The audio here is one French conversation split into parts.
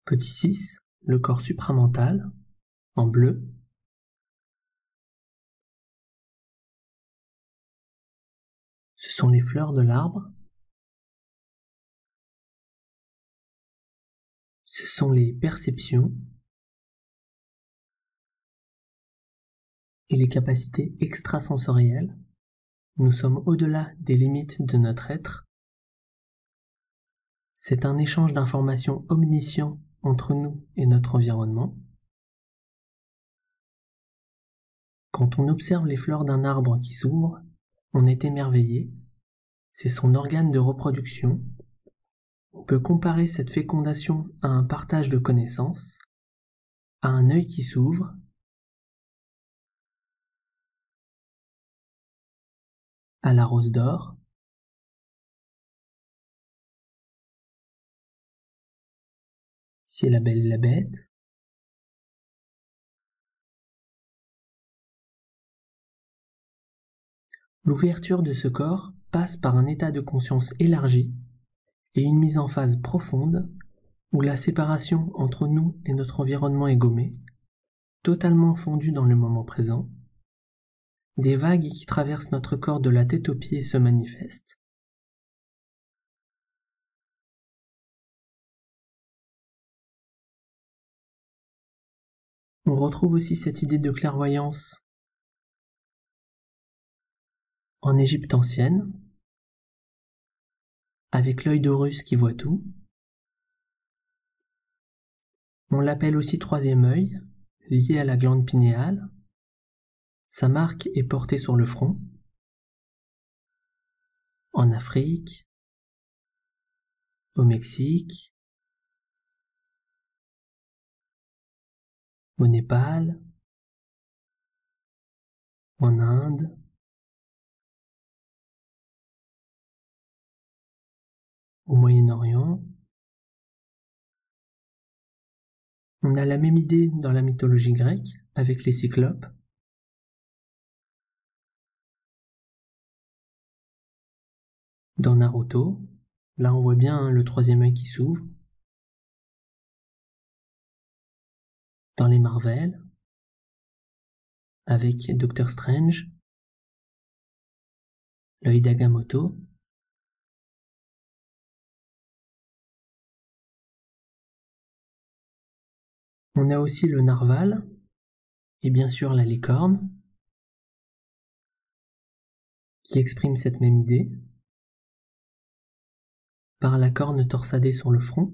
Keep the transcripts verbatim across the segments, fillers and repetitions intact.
Petit six, le corps supramental, en bleu. Ce sont les fleurs de l'arbre. Ce sont les perceptions et les capacités extrasensorielles. Nous sommes au-delà des limites de notre être. C'est un échange d'informations omniscient entre nous et notre environnement. Quand on observe les fleurs d'un arbre qui s'ouvre, on est émerveillé. C'est son organe de reproduction. On peut comparer cette fécondation à un partage de connaissances, à un œil qui s'ouvre, à la rose d'or, c'est la belle et la bête, l'ouverture de ce corps passe par un état de conscience élargi et une mise en phase profonde où la séparation entre nous et notre environnement est gommée, totalement fondue dans le moment présent. Des vagues qui traversent notre corps de la tête aux pieds se manifestent. On retrouve aussi cette idée de clairvoyance en Égypte ancienne, avec l'œil d'Horus qui voit tout. On l'appelle aussi troisième œil, lié à la glande pinéale. Sa marque est portée sur le front. En Afrique, au Mexique, au Népal, en Inde, au Moyen-Orient. On a la même idée dans la mythologie grecque avec les cyclopes. Dans Naruto, là on voit bien hein, le troisième œil qui s'ouvre. Dans les Marvel, avec Doctor Strange, l'œil d'Agamotto. On a aussi le narval, et bien sûr la licorne, qui exprime cette même idée, par la corne torsadée sur le front.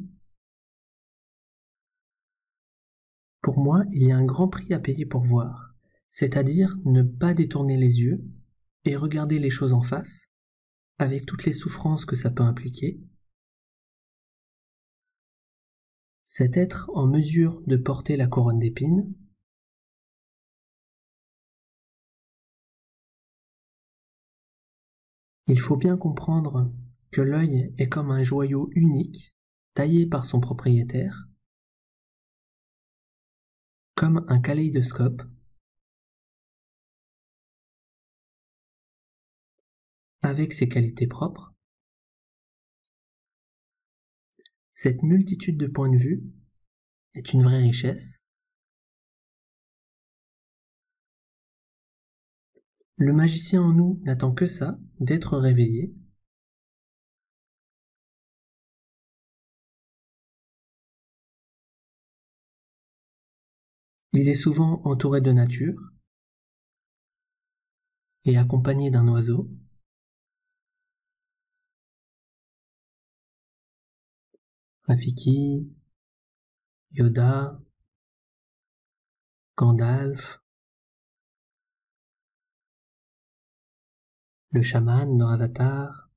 Pour moi, il y a un grand prix à payer pour voir, c'est-à-dire ne pas détourner les yeux et regarder les choses en face, avec toutes les souffrances que ça peut impliquer. Cet être en mesure de porter la couronne d'épines, il faut bien comprendre que l'œil est comme un joyau unique, taillé par son propriétaire, comme un kaléidoscope, avec ses qualités propres. Cette multitude de points de vue est une vraie richesse. Le magicien en nous n'attend que ça, d'être réveillé. Il est souvent entouré de nature et accompagné d'un oiseau. Rafiki, Yoda, Gandalf, le chaman dans Avatar,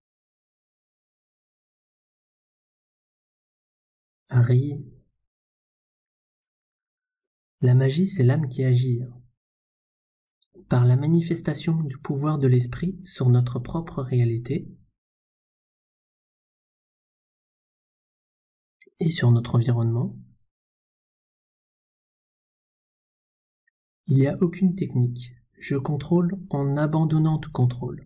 Harry. La magie, c'est l'âme qui agit, par la manifestation du pouvoir de l'esprit sur notre propre réalité et sur notre environnement. Il n'y a aucune technique, je contrôle en abandonnant tout contrôle.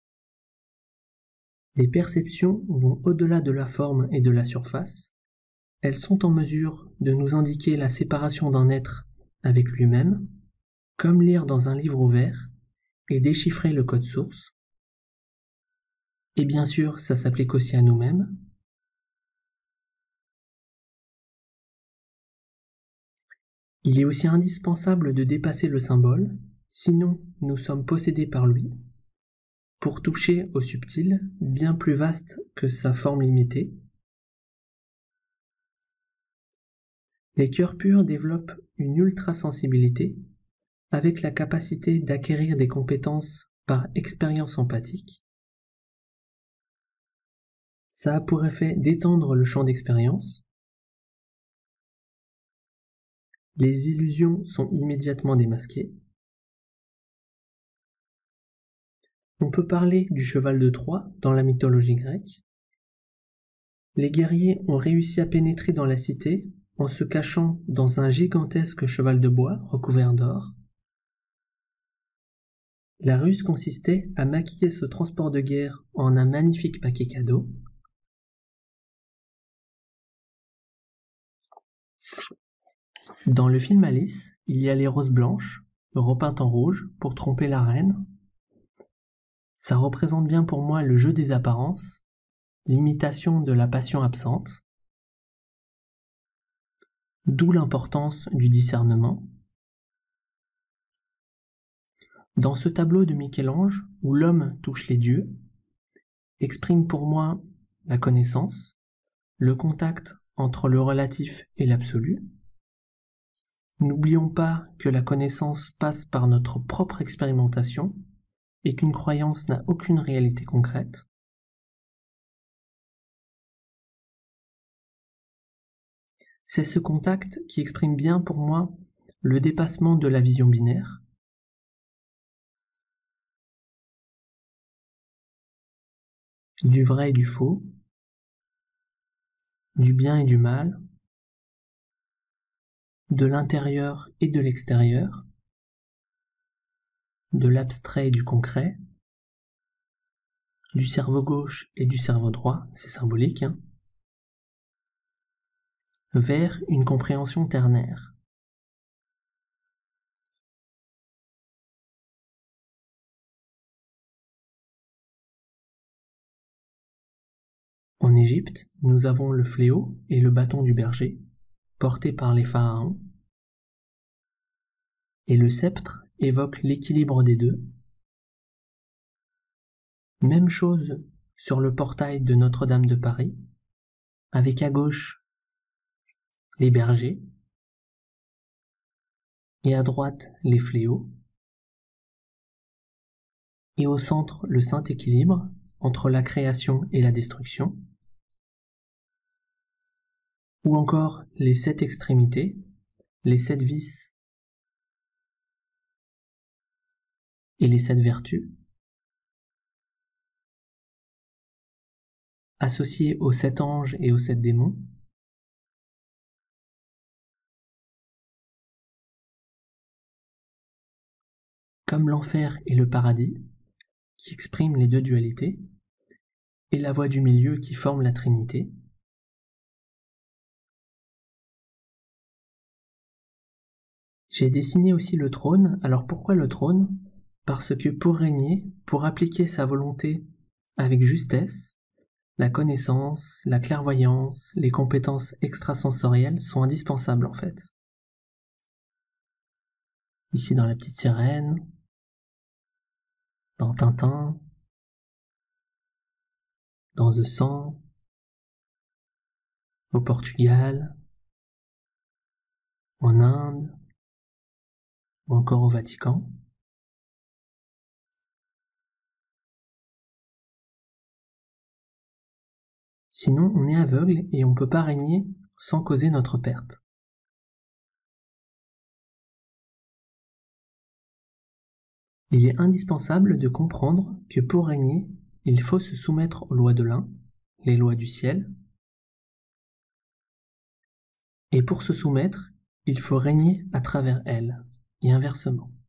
Les perceptions vont au-delà de la forme et de la surface, elles sont en mesure de nous indiquer la séparation d'un être avec lui-même, comme lire dans un livre ouvert et déchiffrer le code source. Et bien sûr, ça s'applique aussi à nous-mêmes. Il est aussi indispensable de dépasser le symbole, sinon nous sommes possédés par lui, pour toucher au subtil, bien plus vaste que sa forme limitée. Les cœurs purs développent une ultra-sensibilité avec la capacité d'acquérir des compétences par expérience empathique. Ça a pour effet d'étendre le champ d'expérience. Les illusions sont immédiatement démasquées. On peut parler du cheval de Troie dans la mythologie grecque. Les guerriers ont réussi à pénétrer dans la cité en se cachant dans un gigantesque cheval de bois recouvert d'or. La ruse consistait à maquiller ce transport de guerre en un magnifique paquet cadeau. Dans le film Alice, il y a les roses blanches, repeintes en rouge pour tromper la reine. Ça représente bien pour moi le jeu des apparences, l'imitation de la passion absente, d'où l'importance du discernement. Dans ce tableau de Michel-Ange, où l'homme touche les dieux, exprime pour moi la connaissance, le contact entre le relatif et l'absolu. N'oublions pas que la connaissance passe par notre propre expérimentation et qu'une croyance n'a aucune réalité concrète. C'est ce contact qui exprime bien pour moi le dépassement de la vision binaire. Du vrai et du faux, du bien et du mal, de l'intérieur et de l'extérieur, de l'abstrait et du concret, du cerveau gauche et du cerveau droit, c'est symbolique, hein, vers une compréhension ternaire. En Égypte, nous avons le fléau et le bâton du berger, portés par les pharaons, et le sceptre évoque l'équilibre des deux. Même chose sur le portail de Notre-Dame de Paris, avec à gauche les bergers et à droite les fléaux, et au centre le saint équilibre entre la création et la destruction, ou encore les sept extrémités, les sept vices et les sept vertus, associés aux sept anges et aux sept démons, comme l'enfer et le paradis, qui expriment les deux dualités, et la voie du milieu qui forme la Trinité. J'ai dessiné aussi le trône. Alors pourquoi le trône? Parce que pour régner, pour appliquer sa volonté avec justesse, la connaissance, la clairvoyance, les compétences extrasensorielles sont indispensables en fait. Ici dans La Petite Sirène, dans Tintin, dans The cent, au Portugal, en Inde, ou encore au Vatican. Sinon, on est aveugle et on ne peut pas régner sans causer notre perte. Il est indispensable de comprendre que pour régner, il faut se soumettre aux lois de l'un, les lois du ciel, et pour se soumettre, il faut régner à travers elles, et inversement.